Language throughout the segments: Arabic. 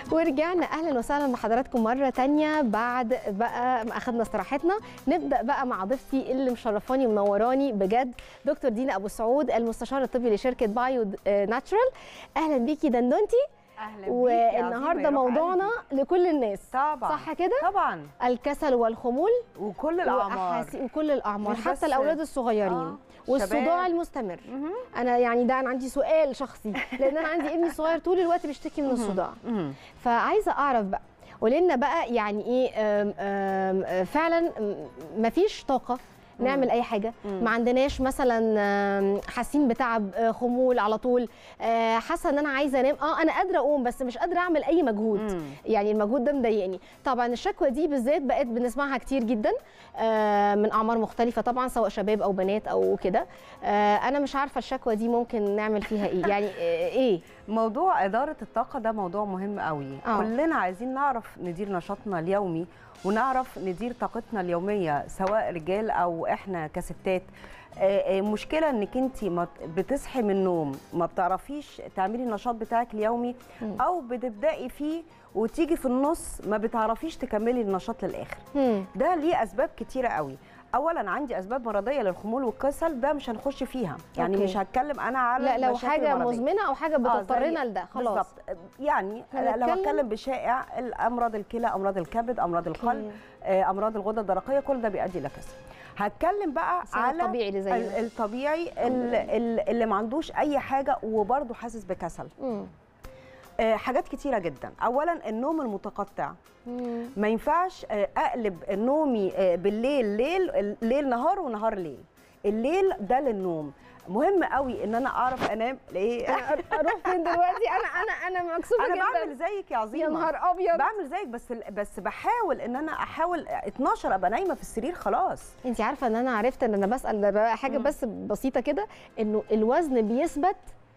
ورجعنا اهلا وسهلا بحضراتكم مره تانية بعد بقى ما اخذنا استراحتنا. نبدا بقى مع ضيفتي اللي مشرفاني ومنوراني بجد، دكتور دينا ابو سعود، المستشار الطبي لشركه بايو ناتشرال. اهلا بيكي دندنتي. اهلا بيكي. والنهارده موضوعنا لكل الناس طبعا، صح كده؟ طبعا. الكسل والخمول وكل الاعمار وكل الاعمار، حتى الاولاد الصغيرين والصداع المستمر. انا يعني ده انا عندي سؤال شخصي، لان انا عندي ابني صغير طول الوقت بيشتكي من الصداع. فعايزه اعرف بقى، قولي لنا بقى يعني ايه فعلا مفيش طاقه نعمل اي حاجه، ما عندناش مثلا حاسين بتعب، خمول على طول، حاسه ان انا عايزه انام، انا قادره اقوم بس مش قادره اعمل اي مجهود. يعني المجهود ده مضايقني. طبعا الشكوى دي بالذات بقت بنسمعها كتير جدا من اعمار مختلفه طبعا، سواء شباب او بنات او كده. انا مش عارفه الشكوى دي ممكن نعمل فيها ايه، يعني ايه موضوع اداره الطاقه ده موضوع مهم قوي. كلنا عايزين نعرف ندير نشاطنا اليومي ونعرف ندير طاقتنا اليوميه، سواء رجال او احنا كستات. مشكله انك انت بتصحي من النوم ما بتعرفيش تعملي النشاط بتاعك اليومي، او بتبداي فيه وتيجي في النص ما بتعرفيش تكملي النشاط للاخر. ده ليه اسباب كتيره قوي. اولا عندي اسباب مرضيه للخمول والكسل، ده مش هنخش فيها يعني. مش هتكلم انا على لا لو حاجه مزمنه او حاجه بتضطرنا لده خلاص بالظبط. يعني لو هتكلم بشائع، امراض الكلى، امراض الكبد، امراض القلب، امراض الغده الدرقيه، كل ده بيؤدي لكسل. هتكلم بقى على الطبيعي اللي زي الطبيعي اللي ما عندوش اي حاجه وبرضه حاسس بكسل. حاجات كتيرة جدا. أولا النوم المتقطع. ما ينفعش أقلب نومي بالليل ليل نهار ونهار ليل. الليل ده للنوم. مهم قوي ان انا اعرف انام. ليه اروح فين دلوقتي؟ انا مكسوفه جدا. انا بعمل زيك يا عظيمه، يا نهار ابيض، بعمل زيك بس بحاول ان انا احاول 12 ابقى نايمه في السرير خلاص. انت عارفه ان انا عرفت ان انا بسال بقى حاجه بس بسيطه كده، انه الوزن بيثبت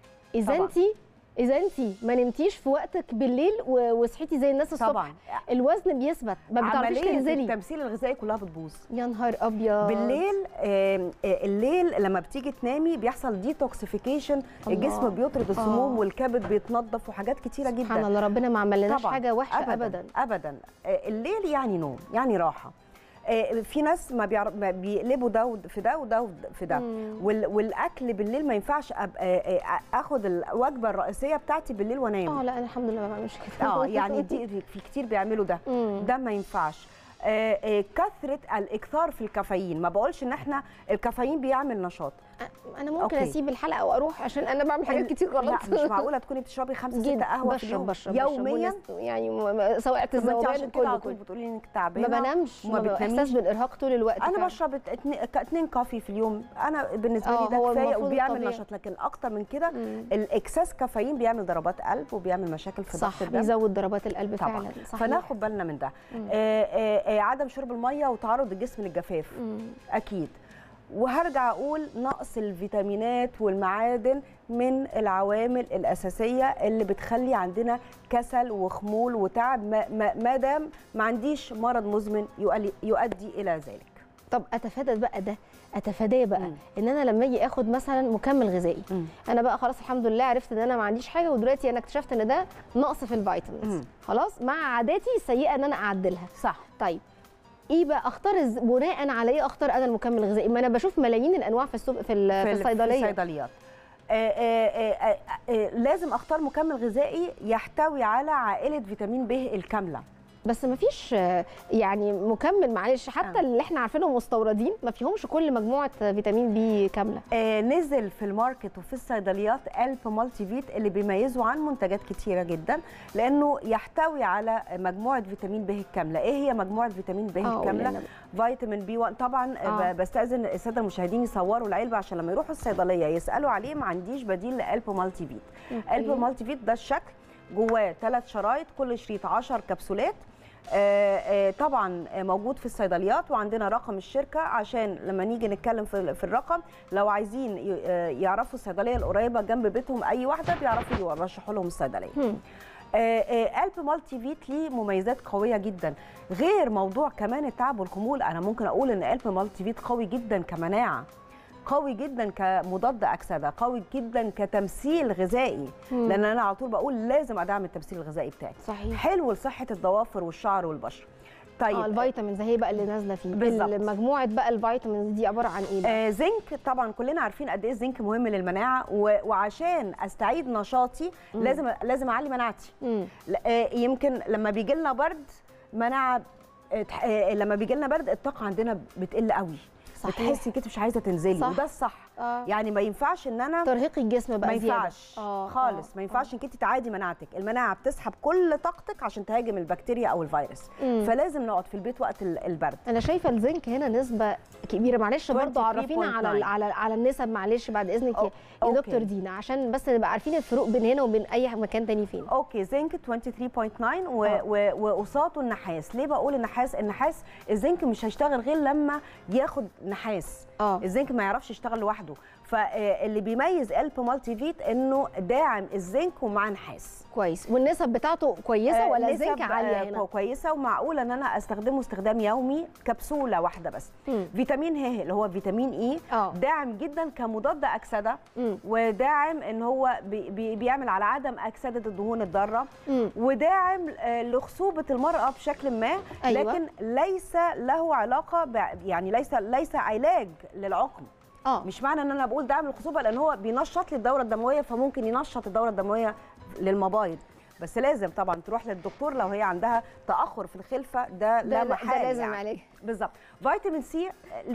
اذا انت ما نمتيش في وقتك بالليل وصحيتي زي الناس الصبح. طبعا الوزن بيثبت، ما بتعرفيش تنزلي. التمثيل الغذائي كلها بتبوظ. يا نهار ابيض. بالليل الليل لما بتيجي تنامي بيحصل ديتوكسيفيكيشن، الجسم بيطرد السموم والكبد بيتنظف وحاجات كتيره جدا. سبحان الله، ربنا ما عملناش حاجه وحشه ابدا ابدا. الليل يعني نوم، يعني راحه. في ناس ما بيقلبوا ده في ده وده في ده. والاكل بالليل ما ينفعش ابقى اخد الوجبه الرئيسيه بتاعتي بالليل وانام. لا انا الحمد لله ما بعملش كده. يعني دي في كتير بيعملوا ده. ده ما ينفعش. كثره الاكثار في الكافيين. ما بقولش ان احنا الكافيين بيعمل نشاط. انا ممكن اسيب الحلقه واروح عشان انا بعمل حاجات كتير غلط. لا مش معقوله تكوني بتشربي 5 6 قهوه في اليوم يوميا. يعني سواء الذوبان كله بتقولي انك تعبانه. ما بنامش، احساس بالارهاق طول الوقت. انا بشرب 2 كافي في اليوم. انا بالنسبه لي ده كفايه وبيعمل نشاط. لكن اكتر من كده الاكساس كافيين بيعمل ضربات قلب وبيعمل مشاكل في ضغط الدم. بيزود ضربات القلب طبعا. فعلا. صحيح. فناخد بالنا من ده. عدم شرب الميه وتعرض الجسم للجفاف اكيد. وهرجع اقول نقص الفيتامينات والمعادن من العوامل الاساسيه اللي بتخلي عندنا كسل وخمول وتعب، ما دام ما عنديش مرض مزمن يؤدي الى ذلك. طب اتفاداه بقى ان انا لما اجي اخد مثلا مكمل غذائي، انا بقى خلاص الحمد لله عرفت ان انا ما عنديش حاجه، ودلوقتي انا اكتشفت ان ده نقص في الفيتامينز، خلاص مع عاداتي السيئه ان انا اعدلها. صح. طيب ايه بقى اختار بناء على ايه اختار انا المكمل الغذائي؟ ما انا بشوف ملايين الانواع في السوق في الصيدليات. لازم اختار مكمل غذائي يحتوي على عائله فيتامين ب الكامله. بس ما فيش يعني مكمل، معلش حتى اللي احنا عارفينهم مستوردين ما فيهمش كل مجموعه فيتامين بي كامله. نزل في الماركت وفي الصيدليات ألب مالتي فيت اللي بيميزوا عن منتجات كتيره جدا، لانه يحتوي على مجموعه فيتامين ب الكامله. ايه هي مجموعه فيتامين ب الكامله؟ فيتامين بي 1 طبعا. بستاذن الساده المشاهدين يصوروا العلبه عشان لما يروحوا الصيدليه يسالوا عليه. ما عنديش بديل لألب مالتي فيت. ألب مالتي فيت ده الشكل، جواه 3 شرايط، كل شريط 10 كبسولات. طبعا موجود في الصيدليات، وعندنا رقم الشركه عشان لما نيجي نتكلم في الرقم لو عايزين يعرفوا الصيدليه القريبه جنب بيتهم اي واحده بيعرفوا يرشحوا لهم الصيدليه. ألب مالتي فيت ليه مميزات قويه جدا، غير موضوع كمان التعب والخمول. انا ممكن اقول ان ألب مالتي فيت قوي جدا كمناعه. قوي جدا كمضاد اكسده، قوي جدا كتمثيل غذائي، لان انا على طول بقول لازم ادعم التمثيل الغذائي بتاعي. صحيح. حلو لصحه الضوافر والشعر والبشره. طيب الفيتامينز هي بقى اللي نازله فيه بالظبط. مجموعه بقى الفيتامينز دي عباره عن ايه بقى؟ زنك. طبعا كلنا عارفين قد ايه الزنك مهم للمناعه، وعشان استعيد نشاطي لازم اعلي مناعتي. يمكن لما بيجي لنا برد مناعه، لما بيجي لنا برد الطاقه عندنا بتقل قوي. صحيح. بتحسي كده مش عايزه تنزلي، وده الصح. يعني ما ينفعش ان انا ترهقي الجسم بقى، ما ينفعش خالص. ما ينفعش انك انت تعادي مناعتك. المناعه بتسحب كل طاقتك عشان تهاجم البكتيريا او الفيروس. فلازم نقعد في البيت وقت البرد. انا شايفه الزنك هنا نسبه كبيره. معلش برضو عرفينا على النسب، معلش بعد اذنك يا دكتور دينا، عشان بس نبقى عارفين الفروق بين هنا وبين اي مكان تاني فين. اوكي. زنك 23.9 وقصاده النحاس. ليه بقول النحاس الزنك مش هيشتغل غير لما ياخد نحاس. الزنك ما يعرفش يشتغل لوحده. فاللي بيميز ألب مالتي فيت انه داعم الزنك ومع نحاس. كويس. والنسب بتاعته كويسه ولا الزنك عاليه هنا؟ كويسه، ومعقوله ان انا استخدمه استخدام يومي كبسوله واحده بس. فيتامين ه اللي هو فيتامين اي داعم جدا كمضاد اكسده، وداعم ان هو بيعمل على عدم اكسده الدهون الضاره، وداعم لخصوبه المراه بشكل ما. أيوة. لكن ليس له علاقه يعني ليس علاج للعقم. مش معنى ان انا بقول دعم الخصوبه لان هو بينشط لي الدوره الدمويه، فممكن ينشط الدوره الدمويه للمبايض، بس لازم طبعا تروح للدكتور لو هي عندها تاخر في الخلفه. ده لا محال، ده لازم يعني. عليه. بالظبط. فيتامين سي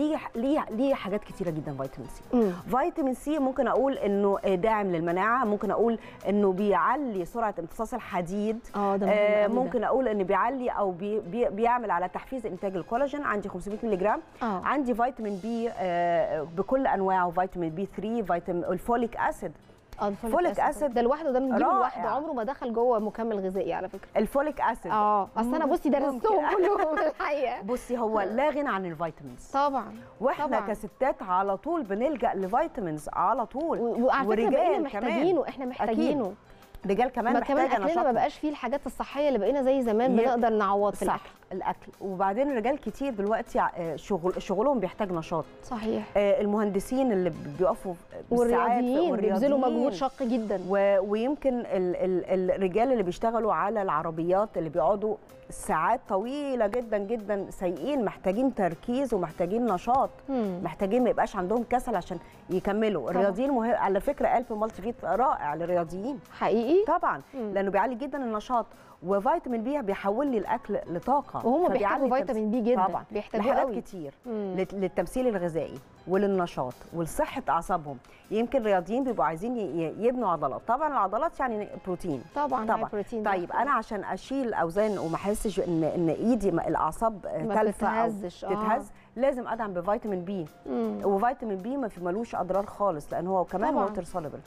ليه حاجات كتيره جدا. فيتامين سي فيتامين سي ممكن اقول انه داعم للمناعه، ممكن اقول انه بيعلي سرعه امتصاص الحديد، ممكن اقول انه بيعلي او بيعمل على تحفيز انتاج الكولاجين. عندي 500 مللي جرام. عندي فيتامين بي بكل انواعه، فيتامين بي 3، فيتامين الفوليك اسيد. الفوليك اسيد ده لوحده، ده بنجيبه لوحده، عمره ما دخل جوه مكمل غذائي على فكره. الفوليك اسيد اصل انا بصي درستهم كلهم الحقيقه. بصي هو لا غنى عن الفيتامينز طبعا، واحنا كستات على طول بنلجا لفيتامينز على طول. وعلى فكره بقينا محتاجينه، احنا محتاجينه. أكيد. رجال كمان محتاجه نشاط. اكلنا ما بقاش فيه الحاجات الصحيه اللي بقينا زي زمان بنقدر نعوض في الاكل. وبعدين الرجال كتير دلوقتي شغلهم بيحتاج نشاط. صحيح. المهندسين اللي بيقفوا والرياضيين بيبذلوا مجهود شاق جدا. ويمكن الرجال اللي بيشتغلوا على العربيات اللي بيقعدوا ساعات طويله جدا جدا سايقين، محتاجين تركيز ومحتاجين نشاط. محتاجين ما يبقاش عندهم كسل عشان يكملوا. الرياضيين على فكره ألب مالتي فيت رائع للرياضيين حقيقي طبعا، لانه بيعلي جدا النشاط. وفيتامين بي بيحول لي الاكل لطاقه، وهم بيحتاجوا فيتامين بي جدا طبعا، بيحتاجوا حاجات كتير للتمثيل الغذائي وللنشاط ولصحه اعصابهم. يمكن الرياضيين بيبقوا عايزين يبنوا عضلات. طبعا العضلات يعني بروتين طبعا. بروتين. طيب انا عشان اشيل اوزان وما احسش ان ايدي الاعصاب تلفه او تتهز، لازم ادعم بفيتامين بي. وفيتامين بي ما ملوش اضرار خالص، لان هو كمان ووتر سوليبل.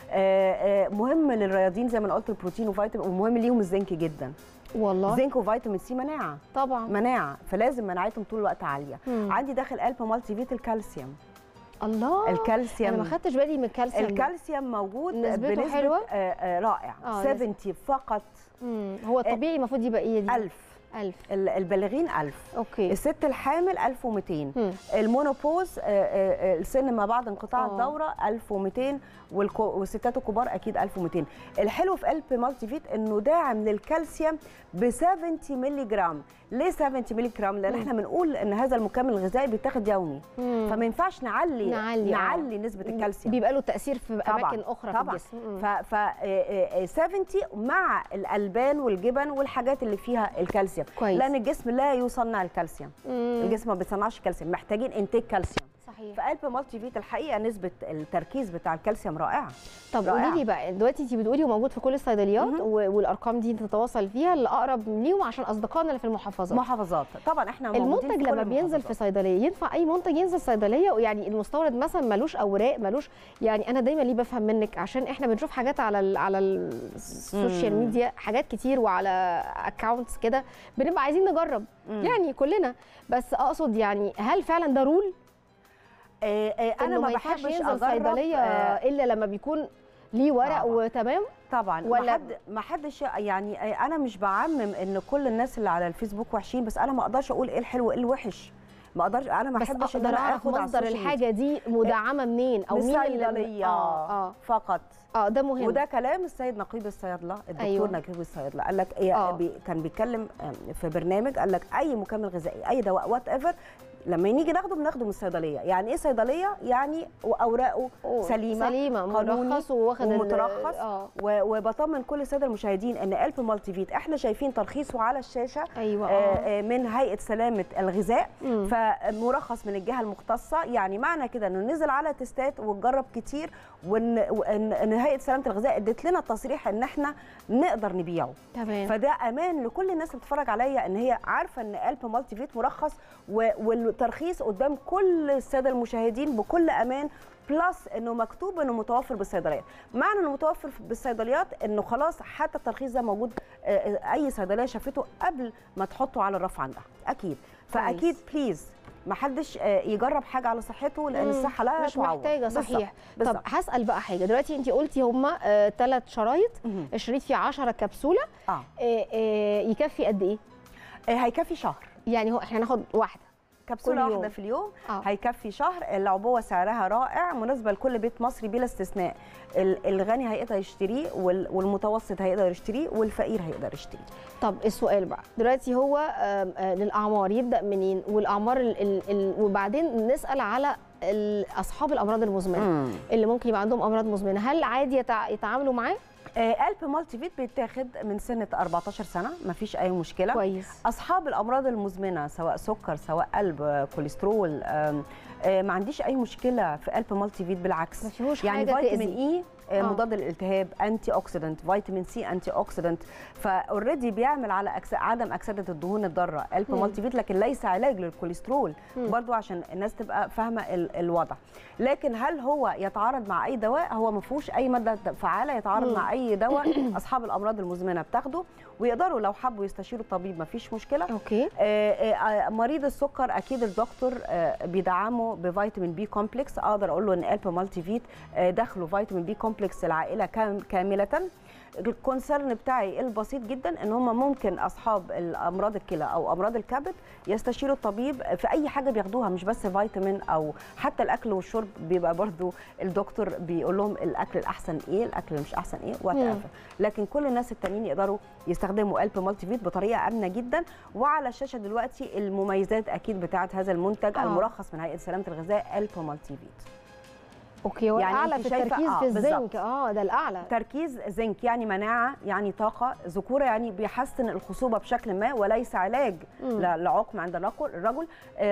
مهم للرياضيين زي ما انا قلت البروتين وفيتامين، ومهم ليهم الزنك جدا. والله زنك وفيتامين سي مناعه طبعا، مناعه، فلازم مناعتهم طول الوقت عاليه. عندي داخل ألب مالتي فيت الكالسيوم. الله، الكالسيوم انا ما خدتش بالي من الكالسيوم. الكالسيوم موجود بنسبه حلوه رائع. 70 فقط. هو الطبيعي المفروض يبقى ايه دي؟ 1000 البالغين 1000. اوكي. الست الحامل 1200. المونوبوز السن ما بعد انقطاع الدوره 1200. والستات الكبار اكيد 1200. الحلو في ألب مالتي فيت انه داعم للكالسيوم ب 70 مللي جرام. ليه 70 مللي جرام؟ لان احنا بنقول ان هذا المكمل الغذائي بيتاخد يومي، فما ينفعش نعلي نسبه الكالسيوم، بيبقى له تاثير في اماكن اخرى في الجسم. ف 70 مع الالبان والجبن والحاجات اللي فيها الكالسيوم. كويس. لان الجسم لا يصنع الكالسيوم. الجسم ما بيصنعش كالسيوم، محتاجين انتاج كالسيوم. صحيح. في ألب مالتي فيت الحقيقه نسبه التركيز بتاع الكالسيوم رائعه. طب قولي لي بقى، دلوقتي انت بتقولي هو موجود في كل الصيدليات، والارقام دي تتواصل فيها الاقرب ليهم عشان اصدقائنا اللي في المحافظات. طبعا احنا المنتج لما بينزل في صيدليه ينفع اي منتج ينزل صيدليه؟ يعني المستورد مثلا ملوش اوراق، ملوش، يعني انا دايما ليه بفهم منك عشان احنا بنشوف حاجات على السوشيال ميديا، حاجات كتير وعلى اكونتس كده بنبقى عايزين نجرب يعني كلنا، بس اقصد يعني هل فعلا ده رول؟ انا ما بحبش اجرب صيدليه الا لما بيكون ليه ورق وتمام. طبعا ولا ما حدش، يعني انا مش بعمم ان كل الناس اللي على الفيسبوك وحشين، بس انا ما اقدرش اقول ايه الحلو وايه الوحش. ما اقدرش، انا ما احبش ان انا اخد مصدر الحاجه دي مدعمه منين او مين اللي فقط. ده مهم، وده كلام السيد نقيب الصيادله الدكتور نقيب الصيادله، قال لك كان بيتكلم في برنامج، قال لك اي مكمل غذائي اي دواء وات ايفر لما نيجي ناخده بناخده من الصيدليه. يعني ايه صيدليه؟ يعني اوراقه سليمه مرخص واخد ومترخص. وبطمن كل الساده المشاهدين ان ألب مالتي فيت احنا شايفين ترخيصه على الشاشه من هيئه سلامه الغذاء، فمرخص من الجهه المختصه. يعني معنى كده انه نزل على تستات واتجرب كتير، وان هيئه سلامه الغذاء ادت لنا التصريح ان احنا نقدر نبيعه. تمام. فده امان لكل الناس اللي بتتفرج عليا ان هي عارفه ان ألب مالتي فيت مرخص والترخيص قدام كل الساده المشاهدين بكل امان، بلس انه مكتوب انه متوفر بالصيدليات. معنى انه متوفر بالصيدليات انه خلاص حتى الترخيص ده موجود، اي صيدليه شافته قبل ما تحطه على الرف عندها اكيد. فاكيد بليز ما حدش يجرب حاجه على صحته، لان الصحه لا مش محتاجه. صحيح. طب هسال بقى حاجه دلوقتي، انت قلتي هم 3 شرايط، الشريط فيه 10 كبسوله، يكفي قد ايه؟ هيكفي شهر. يعني هو احنا هناخد كبسوله واحده في اليوم هيكفي شهر. العبوه سعرها رائع، مناسبه لكل بيت مصري بلا استثناء. الغني هيقدر يشتريه، والمتوسط هيقدر يشتريه، والفقير هيقدر يشتريه. طب السؤال بقى دلوقتي هو للاعمار يبدا منين؟ والاعمار وبعدين نسال على اصحاب الامراض المزمنه اللي ممكن يبقى عندهم امراض مزمنه، هل عادي يتعاملوا معاه؟ ألب مالتي فيت بيتاخد من سنه 14 سنه، مفيش اي مشكله. كويس. اصحاب الامراض المزمنه سواء سكر سواء قلب كوليسترول، ما عنديش اي مشكله في ألب مالتي فيت، بالعكس. ما فيهوش يعني حاجه فيتامين اي مضاد للالتهاب، انتي اوكسيدنت، فيتامين سي انتي اوكسيدنت، فاوريدي بيعمل على عدم اكسده الدهون الضاره ألب مالتي فيت، لكن ليس علاج للكوليسترول. برضو عشان الناس تبقى فاهمه الوضع. لكن هل هو يتعارض مع اي دواء؟ هو ما فيهوش اي ماده فعاله يتعارض مع اي دواء. اصحاب الامراض المزمنه بتاخده، ويقدروا لو حبوا يستشيروا الطبيب ما فيش مشكله. اوكي. مريض السكر اكيد الدكتور بيدعمه بفيتامين بي كومبلكس. اقدر اقول له ان ألب مالتي فيت داخله فيتامين بي كومبلكس العائله كامله. الكونسرن بتاعي البسيط جدا ان هم ممكن اصحاب الامراض الكلى او امراض الكبد يستشيروا الطبيب في اي حاجه بياخدوها، مش بس فيتامين او حتى الاكل والشرب. بيبقى برضو الدكتور بيقول لهم الاكل الاحسن ايه، الاكل اللي مش احسن ايه، وات ايفر. لكن كل الناس التانيين يقدروا يستخدموا ألب مالتي فيت بطريقه امنه جدا. وعلى الشاشه دلوقتي المميزات اكيد بتاعه هذا المنتج المرخص من هيئه سلامه الغذاء ألب مالتي فيت. اوكي. يعني الاعلى في التركيز في الزنك. ده الاعلى تركيز زنك، يعني مناعه، يعني طاقه، ذكوره، يعني بيحسن الخصوبه بشكل ما، وليس علاج لعقم عند الرجل.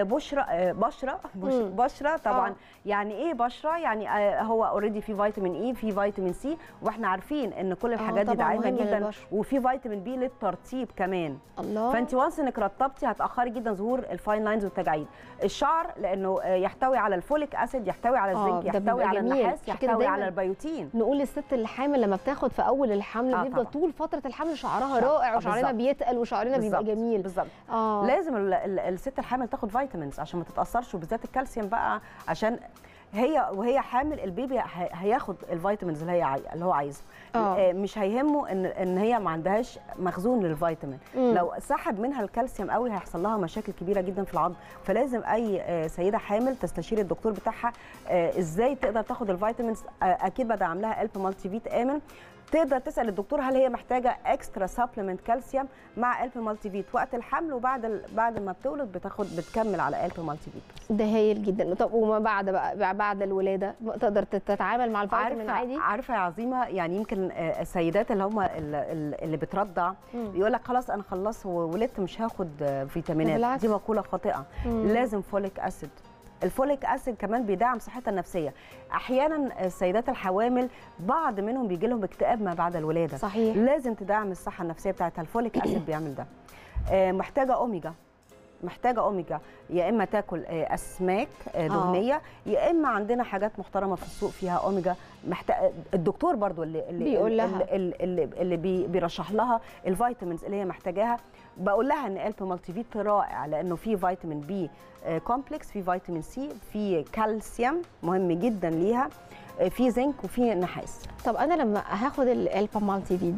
بشره طبعا. يعني ايه بشره؟ يعني هو اوريدي في فيتامين اي، في فيتامين سي، واحنا عارفين ان كل الحاجات دي داعمه جدا، وفي فيتامين بي للترطيب كمان. الله. فانت وانس انك رطبتي هتاخري جدا ظهور الفاين لاينز والتجاعيد. الشعر لانه يحتوي على الفوليك اسيد، يحتوي على الزنك، يحتوي على النحاس، يحتوي على البيوتين. نقول للست الحامل لما بتاخد في اول الحمل بيفضل طول فتره الحمل شعرها رائع، وشعرنا بيتقل، وشعرنا بيبقى جميل. بالظبط. لازم الست الحامل تاخد فيتامينز عشان ما تتاثرش، وبالذات الكالسيوم بقى، عشان وهي حامل البيبي هياخد الفيتامينز اللي هو عايزه. مش هيهمه ان هي ما عندهاش مخزون للفيتامين. لو سحب منها الكالسيوم قوي هيحصل لها مشاكل كبيره جدا في العظم. فلازم اي سيده حامل تستشير الدكتور بتاعها ازاي تقدر تاخد الفيتامينز. اكيد بدعم لها ألب مالتي فيت امن. تقدر تسال الدكتور هل هي محتاجه اكسترا سبلمنت كالسيوم مع ألب مالتي فيت وقت الحمل، بعد ما بتولد بتكمل على ألب مالتي فيت. ده هايل جدا. طب وما بعد بقى بعد الولاده تقدر تتعامل مع الفيتامين عادي؟ عارفه يا عظيمه، يعني يمكن السيدات اللي هم اللي بترضع يقول لك خلاص انا خلصت وولدت مش هاخد فيتامينات. بالعكس. دي مقوله خاطئه. لازم فوليك اسيد. الفوليك اسيد كمان بيدعم صحتها النفسيه. احيانا السيدات الحوامل بعض منهم بيجي لهم اكتئاب ما بعد الولاده. صحيح. لازم تدعم الصحه النفسيه بتاعتها. الفوليك اسيد بيعمل ده. محتاجه اوميجا، يا اما تاكل اسماك دهنيه، يا اما عندنا حاجات محترمه في السوق فيها اوميجا. الدكتور برضو اللي بيقول لها اللي بيرشح لها الفيتامينز اللي هي محتاجاها. بقول لها ان ألب مالتي فيت رائع لانه فيه فيتامين بي كومبلكس، فيه فيتامين سي، فيه كالسيوم مهم جدا ليها، فيه زنك، وفيه نحاس. طب انا لما هاخد الألب مالتي فيت ده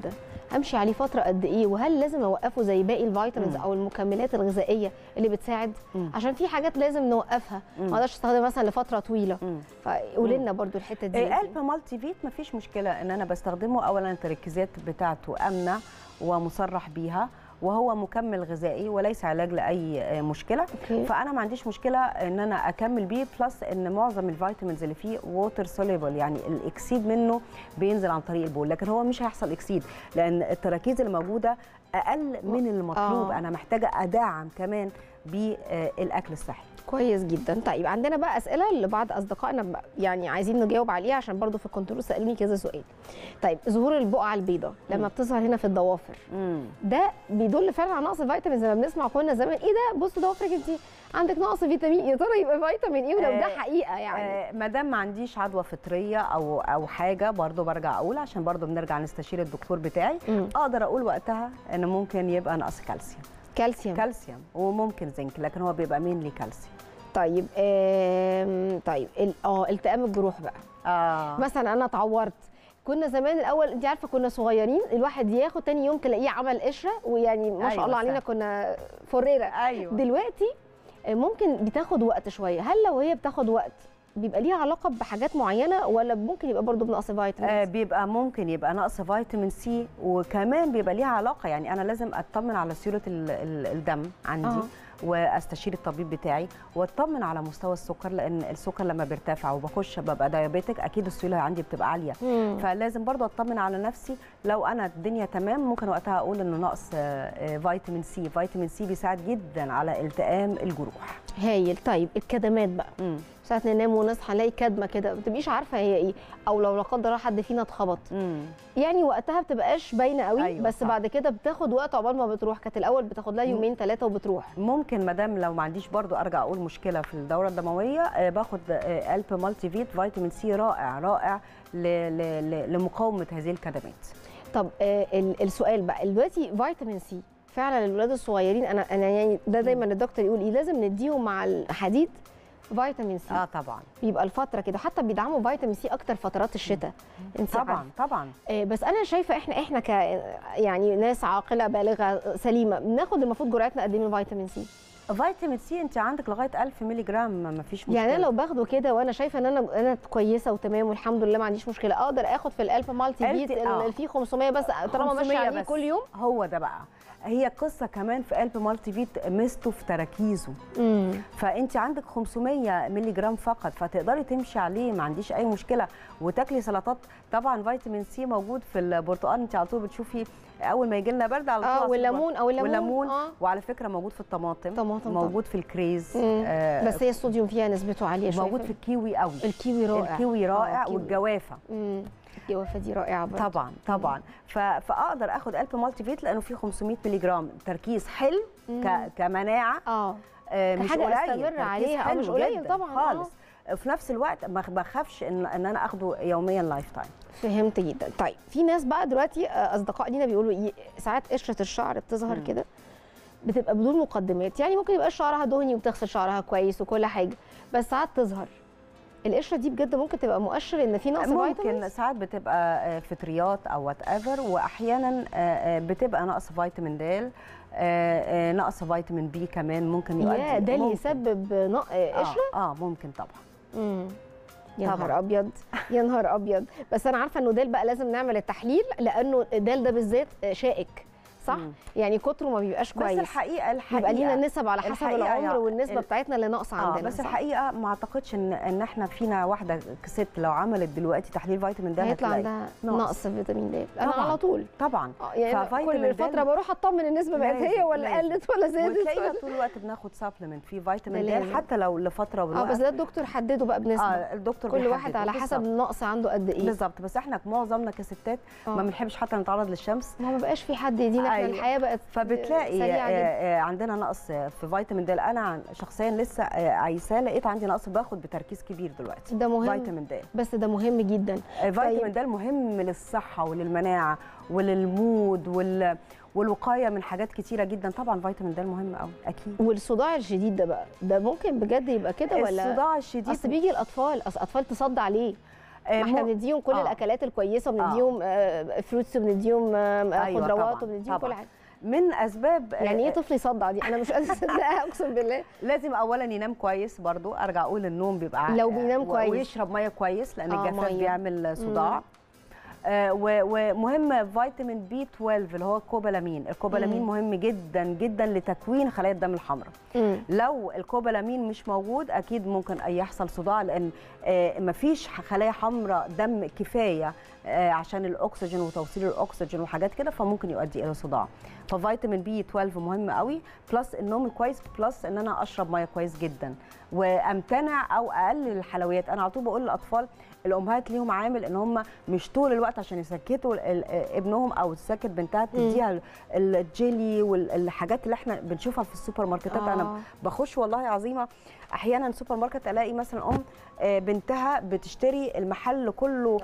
امشي عليه فتره قد ايه؟ وهل لازم اوقفه زي باقي الفيتامينز او المكملات الغذائيه اللي بتساعد؟ عشان في حاجات لازم نوقفها، ما اقدرش استخدمها مثلا لفتره طويله. فقولي لنا برضو الحته دي. الب مالتي فيت ما فيش مشكله ان انا بستخدمه. اولا التركيزات بتاعته امنه ومصرح بيها، وهو مكمل غذائي وليس علاج لاي مشكله. فانا ما عنديش مشكله ان انا اكمل بيه، بلس ان معظم الفيتامينز اللي فيه ووتر سوليبل، يعني الاكسيد منه بينزل عن طريق البول، لكن هو مش هيحصل اكسيد لان التراكيز اللي موجوده اقل من المطلوب. انا محتاجه ادعم كمان بالاكل الصحي. كويس جدا. طيب عندنا بقى اسئله لبعض اصدقائنا يعني عايزين نجاوب عليها، عشان برضو في الكنترول سالوني كذا سؤال. طيب ظهور البقعه البيضاء لما بتظهر هنا في الضوافر، ده بيدل فعلا على نقص فيتامين؟ زي ما بنسمع كنا زمان ايه ده، بص ضوافرك انت عندك نقص فيتامين، يا ترى يبقى فيتامين ايه؟ ولو ده حقيقه يعني ما دام ما عنديش عدوى فطريه او حاجه، برضو برجع اقول عشان برضو بنرجع نستشير الدكتور بتاعي. اقدر اقول وقتها ان ممكن يبقى نقص كالسيوم وممكن زنك، لكن هو بيبقى مين لي كالسيوم. طيب طيب التئام الجروح بقى. مثلا انا اتعورت، كنا زمان الاول انت عارفه كنا صغيرين، الواحد ياخد تاني يوم تلاقيه عمل قشره، ويعني ما شاء الله علينا كنا فريره. دلوقتي ممكن بتاخد وقت شويه. هل لو هي بتاخد وقت بيبقى ليها علاقه بحاجات معينه، ولا ممكن يبقى برضو بنقص فيتامين؟ بيبقى ممكن يبقى نقص فيتامين سي، وكمان بيبقى ليها علاقه، يعني انا لازم اطمن على سيوله الدم عندي واستشير الطبيب بتاعي، واطمن على مستوى السكر، لان السكر لما بيرتفع وبخش ببقى دايابيتك اكيد السيوله عندي بتبقى عاليه. فلازم برضو اطمن على نفسي. لو انا الدنيا تمام ممكن وقتها اقول انه نقص فيتامين سي. فيتامين سي بيساعد جدا على التئام الجروح. هايل. طيب الكدمات بقى، ساعة ننام ونصحى نلاقي كدمه كده ما بتبقيش عارفه هي ايه، او لو لا قدر الله حد فينا اتخبط، يعني وقتها بتبقاش باينه قوي. بس صح. بعد كده بتاخد وقت عقبال ما بتروح. كانت الاول بتاخد لها يومين 3 وبتروح. ممكن مدام لو ما عنديش برضو ارجع اقول مشكله في الدوره الدمويه، باخد الب مالتي فيت فيتامين سي رائع لمقاومه هذه الكدمات. طب السؤال بقى دلوقتي، فيتامين سي فعلا الولاد الصغيرين، انا يعني ده دايما الدكتور يقول ايه، لازم نديهم مع الحديد فيتامين سي. طبعا بيبقى الفتره كده، حتى بيدعموا فيتامين سي اكتر فترات الشتاء. طبعا بس انا شايفه احنا يعني ناس عاقله بالغه سليمه بناخد المفروض جرعتنا قد ايه من فيتامين سي؟ فيتامين سي انت عندك لغايه 1000 مللي جرام، ما فيش مشكله. يعني انا لو باخده كده وانا شايفه ان انا كويسه وتمام والحمد لله ما عنديش مشكله، اقدر اخد في الالب مالتي فيت اللي فيه 500 بس طالما ماشيه عليه كل يوم؟ هو ده بقى هي قصه كمان في الب مالتي فيت، ميزته في تراكيزه. فانت عندك 500 مللي جرام فقط، فتقدري تمشي عليه ما عنديش اي مشكله، وتاكلي سلطات. طبعا فيتامين سي موجود في البرتقال، انت على طول بتشوفي اول ما يجي لنا برد على طول. والليمون وعلى فكره موجود في الطماطم موجود في الكريز. بس هي الصوديوم فيها نسبته عاليه شويه. موجود في الكيوي قوي. الكيوي رائع والجوافه. الجوافه دي رائعه برضه. طبعا فاقدر اخد الب مالتي فيت لانه فيه 500 مللي جرام، تركيز حلو كمناعه. مش قليل استمر عليها، مش قليل طبعا خالص. في نفس الوقت ما بخافش ان انا اخده يوميا لايف تايم. فهمت جدا. طيب في ناس بقى دلوقتي اصدقاء لينا بيقولوا ساعات قشره الشعر بتظهر كده بتبقى بدون مقدمات، يعني ممكن يبقى شعرها دهني وبتغسل شعرها كويس وكل حاجه، بس ساعات تظهر القشره دي بجد ممكن تبقى مؤشر ان في نقص فيتامين؟ ممكن ساعات بتبقى فطريات او وات ايفر، واحيانا بتبقى نقص فيتامين د، نقص فيتامين بي كمان ممكن يؤدي ده اللي يسبب قشره؟ ممكن طبعا. يا نهار ابيض يا نهار ابيض. بس انا عارفه انه ده بقى لازم نعمل التحليل، لانه ده بالذات شائك صح؟ يعني كتره ما بيبقاش كويس. بس الحقيقه يبقى لينا نسب على حسب العمر والنسبه بتاعتنا اللي ناقصه عندنا. بس الحقيقه ما اعتقدش ان احنا فينا واحده ست لو عملت دلوقتي تحليل فيتامين د هيطلع عندها نقص فيتامين د. انا على طول طبعا يعني كل فتره بروح اطمن النسبه بقت هي ولا قلت ولا زادت. وتلاقينا طول الوقت بناخد سبلمنت فيه فيتامين د حتى لو لفتره والوقت. بس ده الدكتور حدده بقى بنسبه. الدكتور كل واحد على حسب النقص عنده قد ايه بالظبط. بس احنا معظمنا كستات ما بنحبش حتى نتعرض للشمس، ما بقاش في حد يدينا. احنا الحياه بقت فبتلاقي عندنا نقص في فيتامين د. انا شخصيا لسه عايساه لقيت عندي نقص، باخد بتركيز كبير دلوقتي. ده مهم فيتامين د. بس ده مهم جدا. فيتامين د مهم للصحه وللمناعه وللمود والوقايه من حاجات كتيره جدا. طبعا فيتامين د مهم قوي اكيد. والصداع الشديد ده بقى ده ممكن بجد يبقى كده ولا؟ الصداع الشديد اصل بيجي الاطفال تصدع ليه؟ احنا بنديهم كل الاكلات الكويسه، وبنديهم فروتس، وبنديهم خضروات، وبنديهم كل حاجه. من اسباب يعني ايه طفل يصدع دي؟ انا مش قادره اصدقها اقسم بالله. لازم اولا ينام كويس، برضو ارجع اقول النوم بيبقى لو بينام كويس، ويشرب ميه كويس لان الجفاف بيعمل صداع. ومهم فيتامين بي 12 اللي هو الكوبالامين. الكوبالامين مهم جدا جدا لتكوين خلايا الدم الحمراء. لو الكوبالامين مش موجود اكيد ممكن يحصل صداع، لان مفيش خلايا حمراء دم كفايه عشان الاكسجين وتوصيل الاكسجين وحاجات كده، فممكن يؤدي الى صداع. ففيتامين بي 12 مهم قوي، بلس النوم كويس، بلس ان انا اشرب ميه كويس جدا، وامتنع او اقلل الحلويات. انا على طول بقول للاطفال الامهات ليهم عامل ان هم مش طول الوقت عشان يسكتوا ابنهم او تسكت بنتها تديها الجيلي والحاجات اللي احنا بنشوفها في السوبر ماركتات. انا بخش والله عظيمه احيانا سوبر ماركت الاقي مثلا بنتها بتشتري المحل كله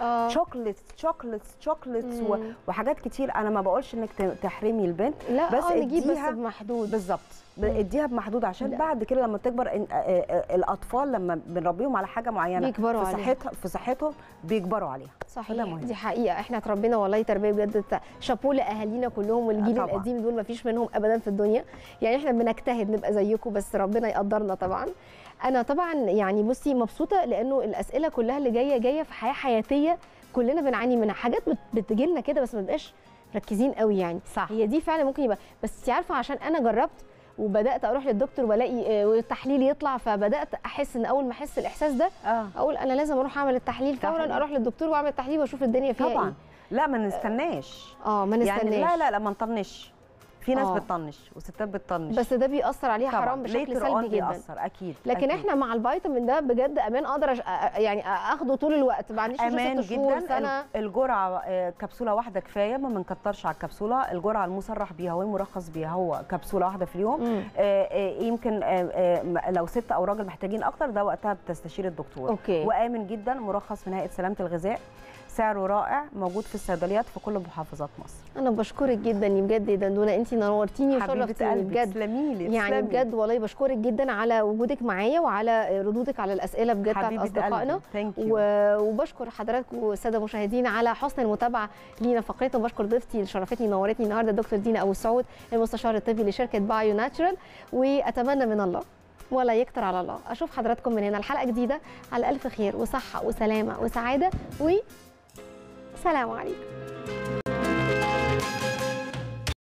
شوكليتس وحاجات كتير. انا ما بقولش انك تحرمي البنت، لا بس نجيب بس بمحدود. بالظبط، اديها بمحدود عشان بعد كده لما تكبر الاطفال لما بنربيهم على حاجه معينه بيكبروا في صحتهم بيكبروا عليها. صحيح، دي حقيقه. احنا اتربينا والله تربيه بجد، شابوه لاهالينا كلهم، والجيل القديم دول ما فيش منهم ابدا في الدنيا. يعني احنا بنجتهد نبقى زيكم، بس ربنا يقدرنا طبعا. انا طبعا يعني بصي مبسوطه لانه الاسئله كلها اللي جايه في حياه حياتيه كلنا بنعاني منها، حاجات بتجي لنا كده بس ما بنبقاش مركزين قوي يعني. صح. هي دي فعلا ممكن يبقى، بس انت عارفه عشان انا جربت وبدات اروح للدكتور والاقي التحليل يطلع، فبدات احس ان اول ما احس الاحساس ده اقول انا لازم اروح اعمل التحليل فورا، اروح للدكتور واعمل التحليل واشوف الدنيا فيها طبعا. ايه. لا ما نستناش. ما نستناش يعني لا ما نطنش. في ناس بتطنش وستات بتطنش، بس ده بيأثر عليها حرام بشكل سلبي جدا. بيأثر اكيد. لكن أكيد. احنا مع الفيتامين ده بجد امان، اقدر يعني اخده طول الوقت، ما عنديش امان 6 شهور جدا. سنه. الجرعه كبسوله واحده كفايه، ما بنكترش على الكبسوله. الجرعه المصرح بيها والمرخص بيها هو كبسوله واحده في اليوم. يمكن لو ست او راجل محتاجين اكتر ده وقتها بتستشير الدكتور. أوكي. وامن جدا، مرخص من هيئه سلامه الغذاء، سعره رائع، موجود في الصيدليات في كل محافظات مصر. انا بشكرك جدا بجد يا دندونه، انت نورتيني وشرفتيني بجد. تسلميلي يعني بجد والله بشكرك جدا على وجودك معايا وعلى ردودك على الاسئله بجد بتاعت اصدقائنا. وبشكر حضراتكم والساده المشاهدين على حسن المتابعه لينا فقرتنا. وبشكر ضيفتي اللي شرفتني نورتني النهارده دكتور دينا ابو السعود، المستشار الطبي لشركه بايو ناتشرال. واتمنى من الله ولا يكتر على الله اشوف حضراتكم من هنا الحلقه جديده على الف خير وصحه وسلامه وسعاده، سلام عليكم.